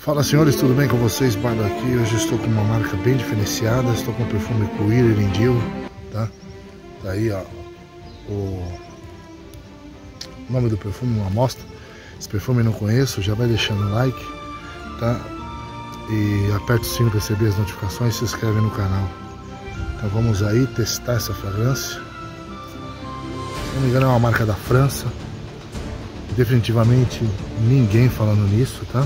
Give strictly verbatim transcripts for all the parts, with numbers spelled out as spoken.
Fala, senhores, tudo bem com vocês? Bardo aqui. Hoje estou com uma marca bem diferenciada. Estou com o perfume Cuir Erendil, tá? Tá aí, ó, o nome do perfume, uma amostra. Esse perfume eu não conheço, já vai deixando o like, tá? E aperta o sino para receber as notificações e se inscreve no canal. Então vamos aí testar essa fragrância. Se não me engano é uma marca da França. Definitivamente ninguém falando nisso, tá?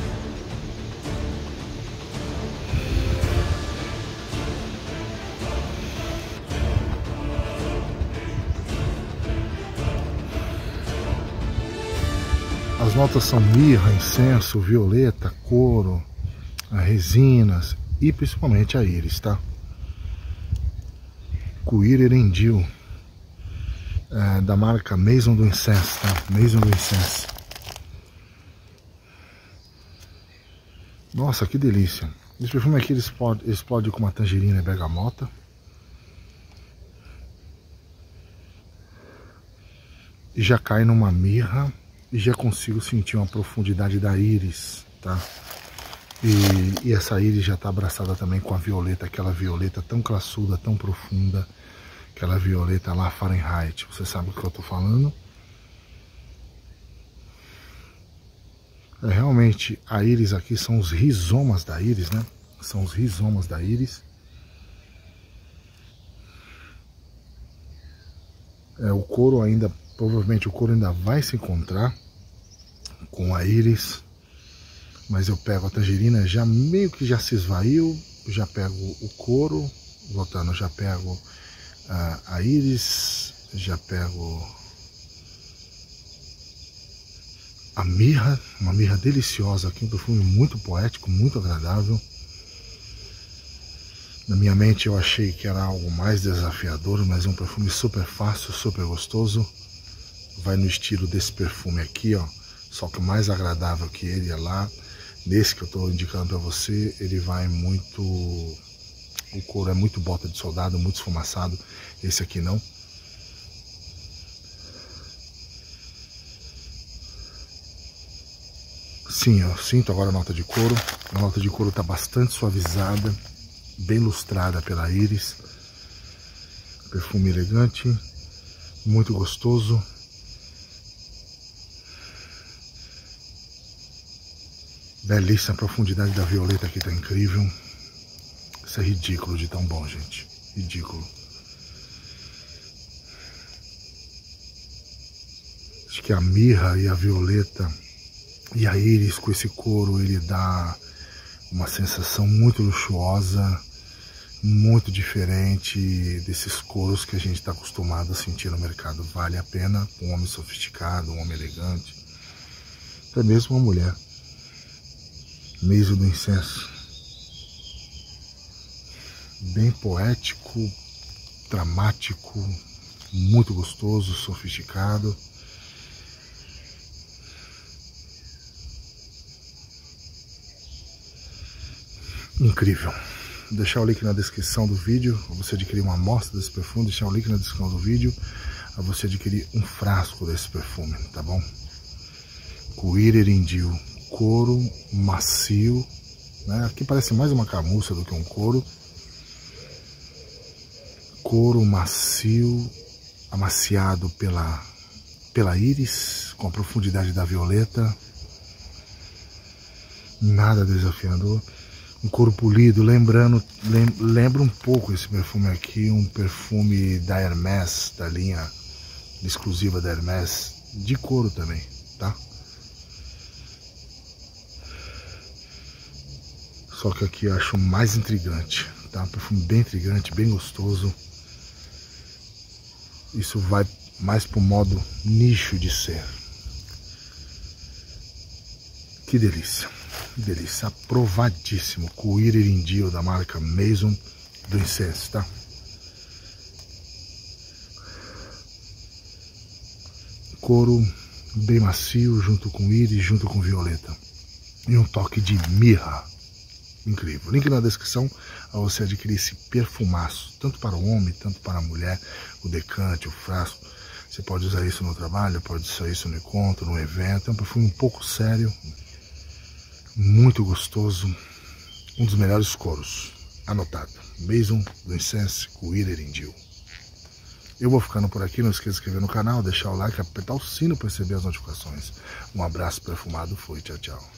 As notas são mirra, incenso, violeta, couro, resinas e principalmente a íris, tá? Cuir Erendil, é, da marca Maison do Incense, tá? Maison do Incense. Nossa, que delícia! Esse perfume aqui ele explode, explode com uma tangerina e bergamota. E já cai numa mirra. E já consigo sentir uma profundidade da íris, tá? E, e essa íris já está abraçada também com a violeta, aquela violeta tão classuda, tão profunda, aquela violeta lá Fahrenheit. Você sabe o que eu estou falando? É, realmente a íris aqui são os rizomas da íris, né? São os rizomas da íris. É, o couro ainda, provavelmente o couro ainda vai se encontrar com a íris, mas eu pego a tangerina, já meio que já se esvaiu, já pego o couro, voltando, já pego a, a íris, já pego a mirra, uma mirra deliciosa aqui, um perfume muito poético, muito agradável. Na minha mente eu achei que era algo mais desafiador, mas é um perfume super fácil, super gostoso. Vai no estilo desse perfume aqui, ó. Só que o mais agradável que ele é lá, nesse que eu estou indicando para você, ele vai muito... O couro é muito bota de soldado, muito esfumaçado. Esse aqui não. Sim, eu sinto agora a nota de couro. A nota de couro está bastante suavizada, bem lustrada pela íris. Perfume elegante, muito gostoso. Belíssima, a profundidade da violeta aqui tá incrível. Isso é ridículo de tão bom, gente. Ridículo. Acho que a mirra e a violeta e a íris com esse couro, ele dá uma sensação muito luxuosa, muito diferente desses couros que a gente está acostumado a sentir no mercado. Vale a pena um homem sofisticado, um homem elegante, até mesmo uma mulher. Maison do Incenso, bem poético, dramático, muito gostoso, sofisticado. Incrível. Vou deixar o link na descrição do vídeo para você adquirir uma amostra desse perfume, deixar o link na descrição do vídeo para você adquirir um frasco desse perfume, tá bom? Cuir Erendil, couro macio, né? Aqui parece mais uma camurça do que um couro. Couro macio, amaciado pela, pela íris, com a profundidade da violeta. Nada desafiador. Um couro polido, lembrando, lem, lembra um pouco esse perfume aqui, um perfume da Hermès, da linha exclusiva da Hermès, de couro também, tá? Só que aqui eu acho mais intrigante, tá? Um perfume bem intrigante, bem gostoso. Isso vai mais pro modo nicho de ser. Que delícia, que delícia, aprovadíssimo. Cuir Erendil da marca Maison do Incense, tá? Couro bem macio, junto com íris, junto com violeta. E um toque de mirra. Incrível. Link na descrição para você adquirir esse perfumaço, tanto para o homem, tanto para a mulher, o decante, o frasco. Você pode usar isso no trabalho, pode usar isso no encontro, no evento. É um perfume um pouco sério, muito gostoso, um dos melhores coros, anotado, Mason do Incense Cuíra Erindil. Eu vou ficando por aqui, não esqueça de se inscrever no canal, deixar o like, apertar o sino para receber as notificações. Um abraço perfumado, foi, tchau, tchau.